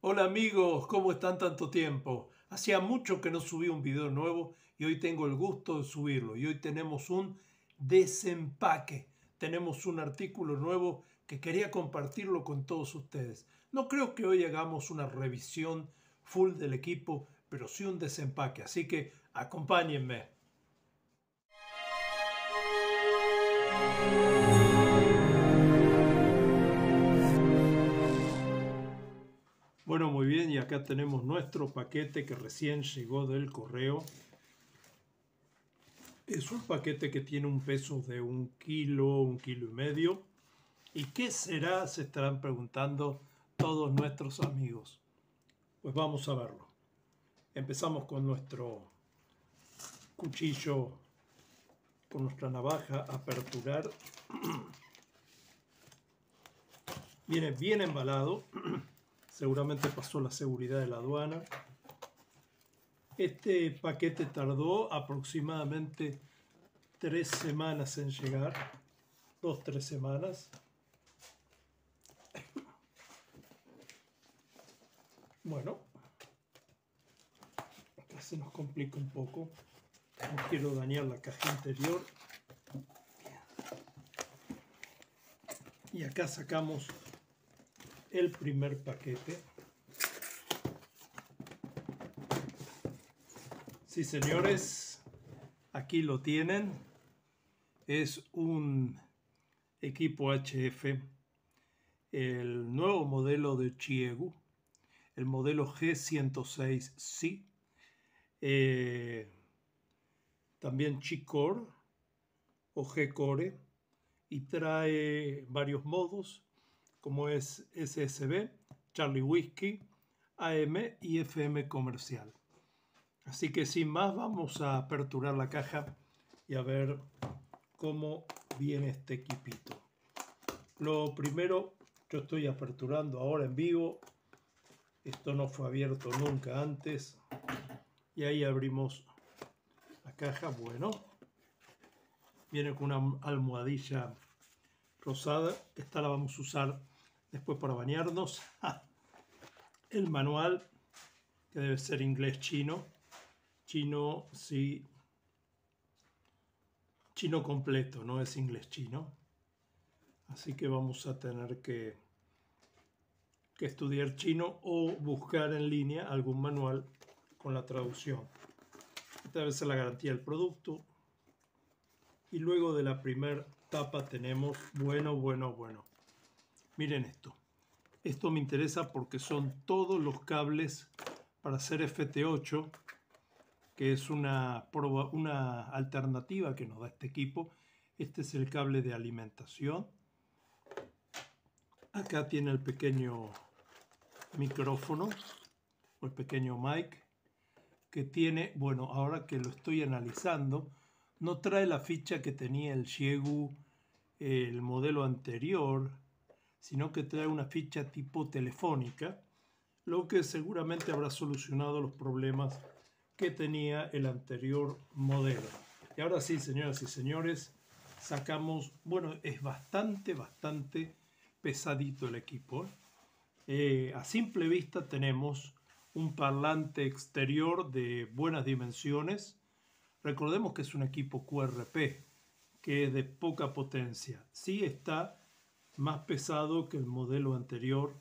Hola amigos, ¿cómo están tanto tiempo? Hacía mucho que no subí un video nuevo y hoy tengo el gusto de subirlo. Y hoy tenemos un desempaque. Tenemos un artículo nuevo que quería compartirlo con todos ustedes. No creo que hoy hagamos una revisión full del equipo, pero sí un desempaque. Así que acompáñenme. Bueno, muy bien, y acá tenemos nuestro paquete que recién llegó del correo. Es un paquete que tiene un peso de 1 kilo y medio. ¿Y qué será? Se estarán preguntando todos nuestros amigos. Pues vamos a verlo. Empezamos con nuestro cuchillo, con nuestra navaja, a aperturar. Viene bien embalado. Seguramente pasó la seguridad de la aduana. Este paquete tardó aproximadamente 3 semanas en llegar. 2-3 semanas. Bueno, acá se nos complica un poco. No quiero dañar la caja interior. Y acá sacamos el primer paquete. Sí, señores, aquí lo tienen. Es un equipo HF, el nuevo modelo de Chiegu, el modelo G106C. También Chi-Core o G-Core, y trae varios modos como es SSB, Charlie Whiskey, AM y FM comercial. Así que sin más vamos a aperturar la caja y a ver cómo viene este equipito. Lo primero, yo estoy aperturando ahora en vivo. Esto no fue abierto nunca antes. Y ahí abrimos la caja. Bueno, viene con una almohadilla rosada. Esta la vamos a usar después para bañarnos. El manual, que debe ser inglés-chino. Chino, sí. Chino completo, no es inglés-chino. Así que vamos a tener que estudiar chino o buscar en línea algún manual con la traducción. Esta debe ser la garantía del producto. Y luego de la primera tapa tenemos, bueno. Miren esto. Esto me interesa porque son todos los cables para hacer FT8, que es una alternativa que nos da este equipo. Este es el cable de alimentación. Acá tiene el pequeño micrófono o el pequeño mic que tiene, bueno, ahora que lo estoy analizando, no trae la ficha que tenía el Chiegu, el modelo anterior, sino que trae una ficha tipo telefónica, lo que seguramente habrá solucionado los problemas que tenía el anterior modelo. Y ahora sí, señoras y señores, sacamos, bueno, es bastante pesadito el equipo. A simple vista tenemos un parlante exterior de buenas dimensiones. Recordemos que es un equipo QRP, que es de poca potencia. Sí está más pesado que el modelo anterior,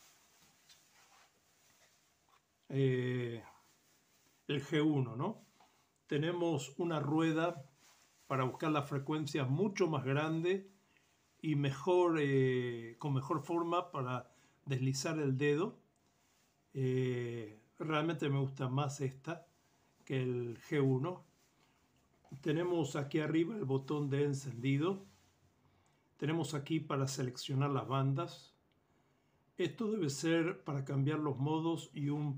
el G1, ¿no? Tenemos una rueda para buscar la frecuencia mucho más grande y mejor, con mejor forma para deslizar el dedo. Realmente me gusta más esta que el G1. Tenemos aquí arriba el botón de encendido. Tenemos aquí para seleccionar las bandas. Esto debe ser para cambiar los modos y un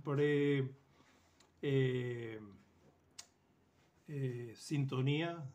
sintonía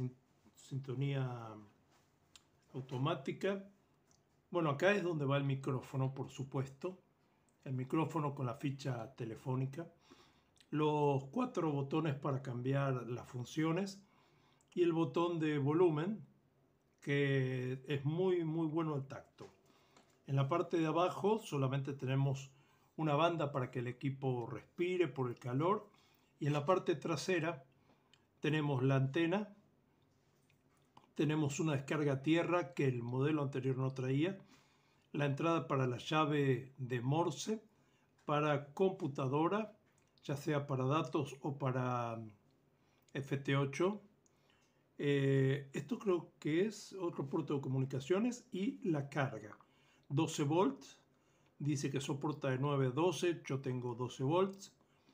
automática. Bueno, acá es donde va el micrófono, por supuesto. El micrófono con la ficha telefónica. Los 4 botones para cambiar las funciones y el botón de volumen, que es muy bueno al tacto. En la parte de abajo solamente tenemos una banda para que el equipo respire por el calor. Y en la parte trasera tenemos la antena, tenemos una descarga a tierra que el modelo anterior no traía, la entrada para la llave de Morse, para computadora, ya sea para datos o para FT8. Esto creo que es otro puerto de comunicaciones y la carga. 12 volts, dice que soporta de 9 a 12, yo tengo 12 volts.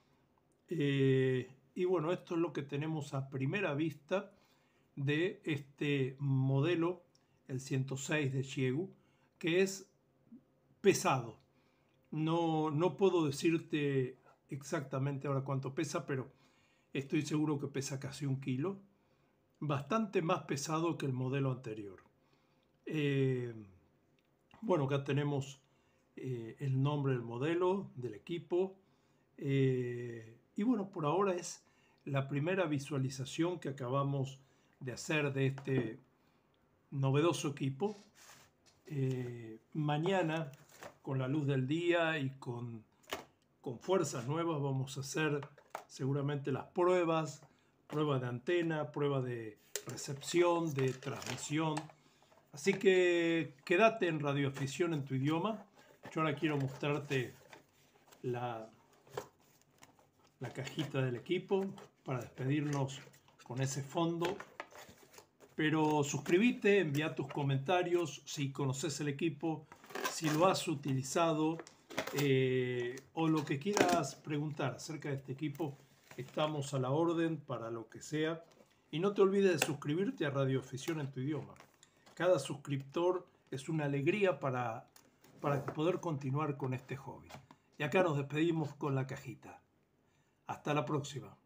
Y bueno, esto es lo que tenemos a primera vista de este modelo, el 106 de Xiegu, que es pesado. No puedo decirte exactamente ahora cuánto pesa, pero estoy seguro que pesa casi 1 kilo. Bastante más pesado que el modelo anterior. Bueno, acá tenemos el nombre del modelo, del equipo. Y bueno, por ahora es la primera visualización que acabamos de hacer de este novedoso equipo. Mañana, con la luz del día y con fuerzas nuevas, vamos a hacer seguramente las pruebas de antena, prueba de recepción, de transmisión. Así que quédate en Radioafición en tu idioma. Yo ahora quiero mostrarte la cajita del equipo para despedirnos con ese fondo. Pero suscríbete, envía tus comentarios si conoces el equipo, si lo has utilizado o lo que quieras preguntar acerca de este equipo. Estamos a la orden para lo que sea. Y no te olvides de suscribirte a Radioafición en tu idioma. Cada suscriptor es una alegría para poder continuar con este hobby. Y acá nos despedimos con la cajita. Hasta la próxima.